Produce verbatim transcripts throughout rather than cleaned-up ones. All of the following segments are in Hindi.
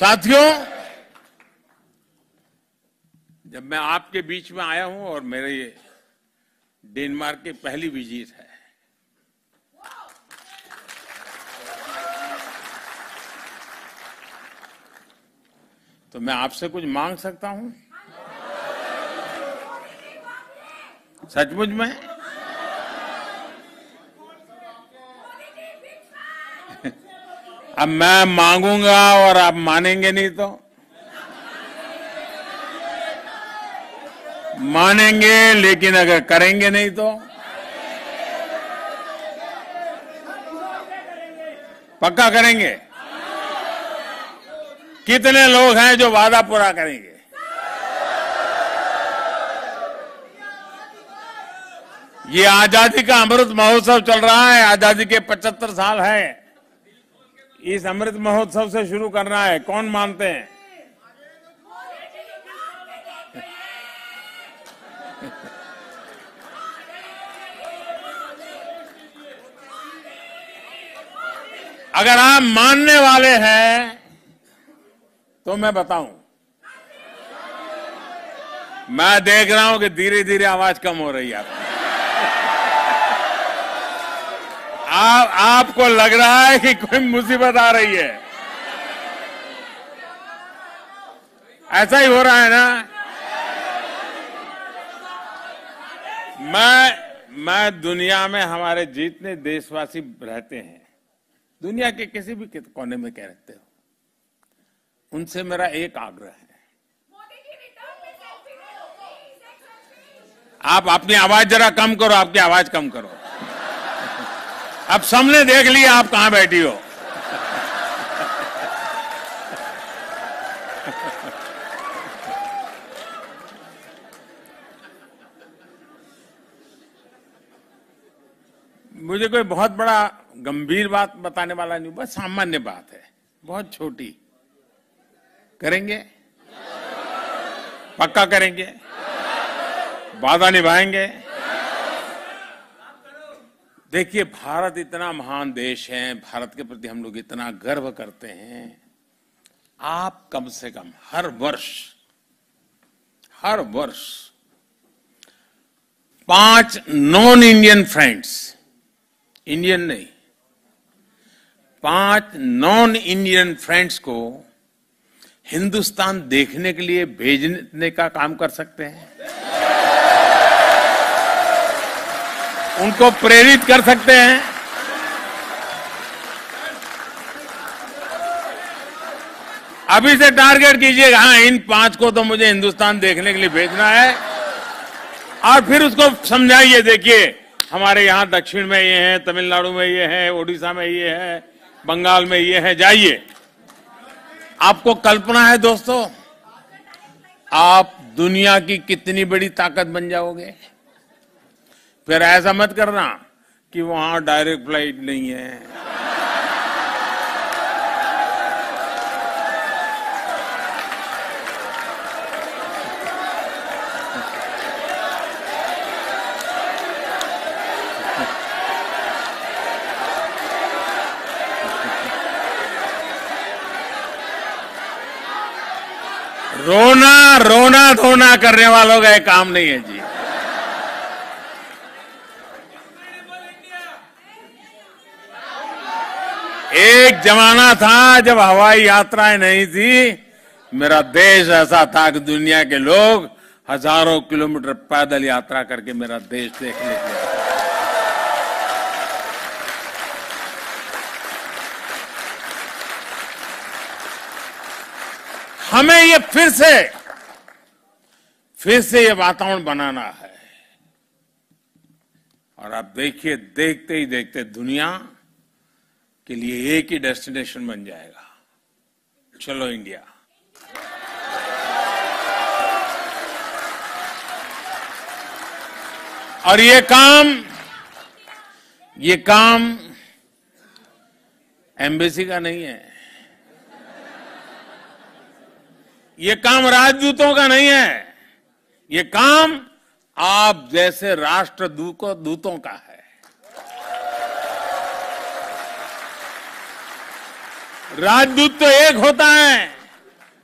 साथियों, जब मैं आपके बीच में आया हूं और मेरे ये डेनमार्क की पहली विजिट है, तो मैं आपसे कुछ मांग सकता हूं? सचमुच में? अब मैं मांगूंगा और आप मानेंगे नहीं तो? मानेंगे लेकिन अगर करेंगे नहीं तो? पक्का करेंगे? कितने लोग हैं जो वादा पूरा करेंगे? ये आजादी का अमृत महोत्सव चल रहा है, आजादी के पचहत्तर साल है। इस अमृत महोत्सव से शुरू करना है। कौन मानते हैं? अगर आप मानने वाले हैं तो मैं बताऊं, मैं देख रहा हूं कि धीरे धीरे आवाज कम हो रही है आपकी। आप, आपको लग रहा है कि कोई मुसीबत आ रही है। ऐसा ही हो रहा है ना? मैं मैं दुनिया में हमारे जितने देशवासी रहते हैं, दुनिया के किसी भी कोने में कह रहते हो, उनसे मेरा एक आग्रह है, आप अपनी आवाज जरा कम करो, आपकी आवाज कम करो। अब सबने देख लिया आप कहां बैठी हो। मुझे कोई बहुत बड़ा गंभीर बात बताने वाला नहीं, बस सामान्य बात है, बहुत छोटी। करेंगे? पक्का करेंगे? वादा निभाएंगे? देखिए, भारत इतना महान देश है, भारत के प्रति हम लोग इतना गर्व करते हैं। आप कम से कम हर वर्ष हर वर्ष पांच नॉन इंडियन फ्रेंड्स, इंडियन नहीं, पांच नॉन इंडियन फ्रेंड्स को हिंदुस्तान देखने के लिए भेजने का काम कर सकते हैं, उनको प्रेरित कर सकते हैं। अभी से टारगेट कीजिएगा, हाँ इन पांच को तो मुझे हिंदुस्तान देखने के लिए भेजना है, और फिर उसको समझाइए। देखिए, हमारे यहां दक्षिण में ये है, तमिलनाडु में ये है, ओडिशा में ये है, बंगाल में ये है, जाइए। आपको कल्पना है दोस्तों, आप दुनिया की कितनी बड़ी ताकत बन जाओगे। फिर ऐसा मत करना कि वहां डायरेक्ट फ्लाइट नहीं है। रोना रोना धोना करने वालों का ये काम नहीं है जी। एक जमाना था जब हवाई यात्राएं नहीं थी, मेरा देश ऐसा था कि दुनिया के लोग हजारों किलोमीटर पैदल यात्रा करके मेरा देश देखने के लिए। हमें ये फिर से फिर से ये वातावरण बनाना है। और आप देखिए, देखते ही देखते दुनिया के लिए एक ही डेस्टिनेशन बन जाएगा। चलो इंडिया। और ये काम ये काम एम्बेसी का नहीं है, ये काम राजदूतों का नहीं है, ये काम आप जैसे राष्ट्रदूतों का है। राजदूत तो एक होता है,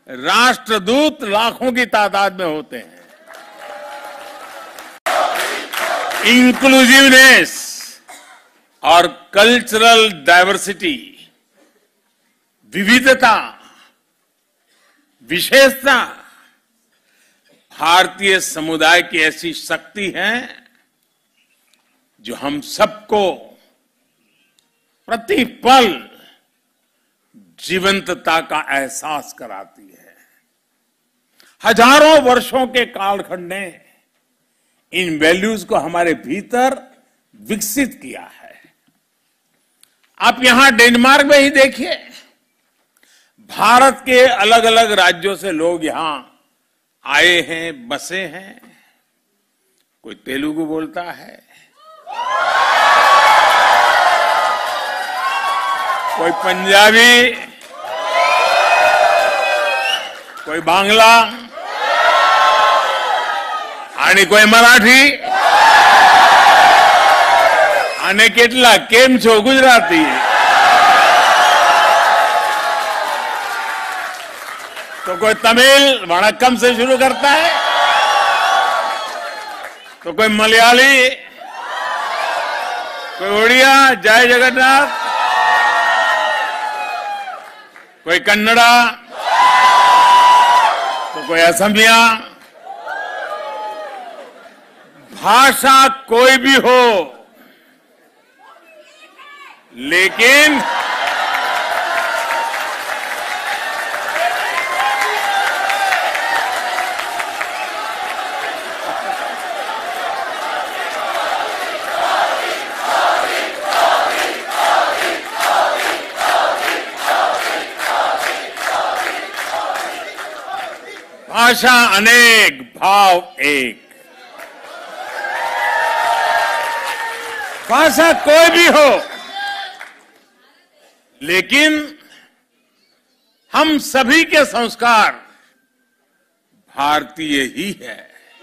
राष्ट्रदूत लाखों की तादाद में होते हैं। इंक्लूसिवनेस और कल्चरल डाइवर्सिटी, विविधता, विशेषता भारतीय समुदाय की ऐसी शक्ति है जो हम सबको प्रतिपल जीवंतता का एहसास कराती है। हजारों वर्षों के कालखंड ने इन वैल्यूज को हमारे भीतर विकसित किया है। आप यहां डेनमार्क में ही देखिए, भारत के अलग अलग राज्यों से लोग यहां आए हैं, बसे हैं। कोई तेलुगु बोलता है, कोई पंजाबी, कोई बांग्ला आणि कोई मराठी आणि કેટલા કેમ છો गुजराती, तो कोई तमिल वणक्कम से शुरू करता है, तो कोई मलयाली, कोई उड़िया जय जगन्नाथ, कोई कन्नड़ा, तो कोई असमिया। भाषा कोई भी हो, लेकिन भाषा अनेक, भाव एक। भाषा कोई भी हो, लेकिन हम सभी के संस्कार भारतीय ही है।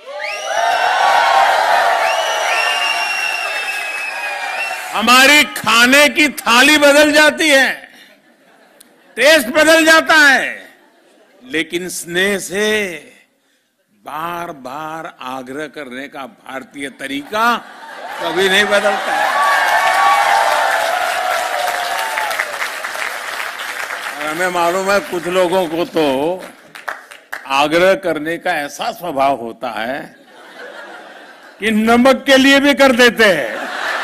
हमारी खाने की थाली बदल जाती है, टेस्ट बदल जाता है, लेकिन स्नेह से बार बार आग्रह करने का भारतीय तरीका कभी नहीं बदलता है। और हमें मालूम है कुछ लोगों को तो आग्रह करने का ऐसा स्वभाव होता है कि नमक के लिए भी कर देते हैं।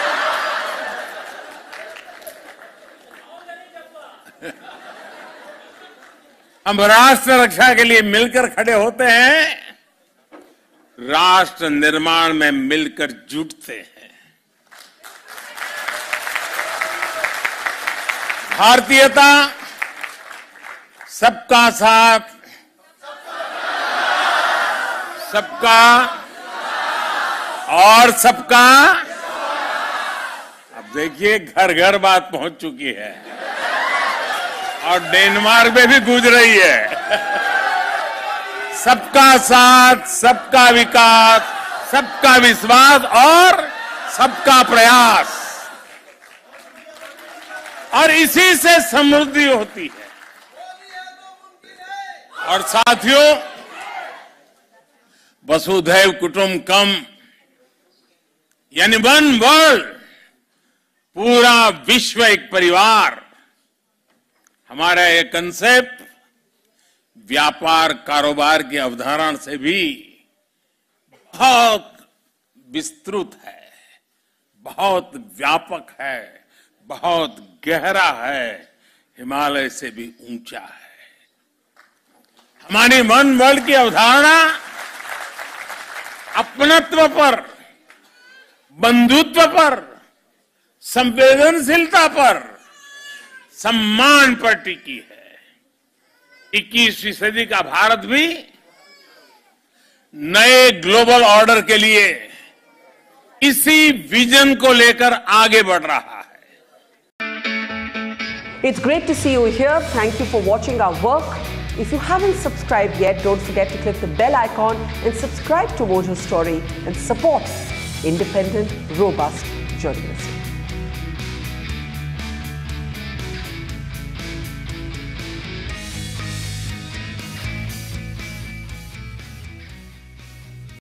हम राष्ट्र रक्षा के लिए मिलकर खड़े होते हैं, राष्ट्र निर्माण में मिलकर जुटते हैं। भारतीयता सबका साथ, सबका और सबका। अब देखिए घर घर बात पहुंच चुकी है और डेनमार्क में भी गूंज रही है। सबका साथ, सबका विकास, सबका विश्वास और सबका प्रयास, और इसी से समृद्धि होती है। और साथियों, वसुधैव कुटुंबकम यानी वन वर्ल्ड, पूरा विश्व एक परिवार, हमारा ये कंसेप्ट व्यापार कारोबार की अवधारणा से भी बहुत विस्तृत है, बहुत व्यापक है, बहुत गहरा है, हिमालय से भी ऊंचा है। हमारी वन वर्ल्ड की अवधारणा अपनत्व पर, बंधुत्व पर, संवेदनशीलता पर, सम्मान पर टिकी है। इक्कीसवीं सदी का भारत भी नए ग्लोबल ऑर्डर के लिए इसी विजन को लेकर आगे बढ़ रहा है। It's great to see you here. Thank you for watching our work. If you haven't subscribed yet, don't forget to click the bell icon and subscribe to Mojo Story and support independent, robust journalism.